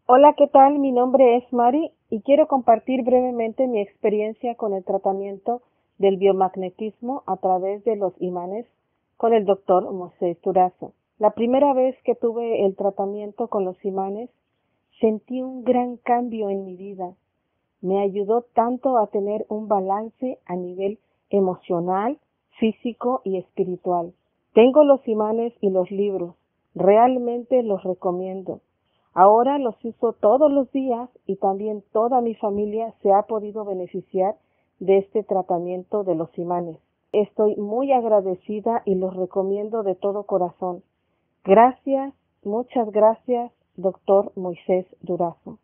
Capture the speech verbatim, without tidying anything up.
Hola, ¿qué tal? Mi nombre es Mari y quiero compartir brevemente mi experiencia con el tratamiento del biomagnetismo a través de los imanes con el doctor Moisés Durazo. La primera vez que tuve el tratamiento con los imanes, sentí un gran cambio en mi vida. Me ayudó tanto a tener un balance a nivel emocional, físico y espiritual. Tengo los imanes y los libros. Realmente los recomiendo. Ahora los uso todos los días y también toda mi familia se ha podido beneficiar de este tratamiento de los imanes. Estoy muy agradecida y los recomiendo de todo corazón. Gracias, muchas gracias, doctor Moisés Durazo.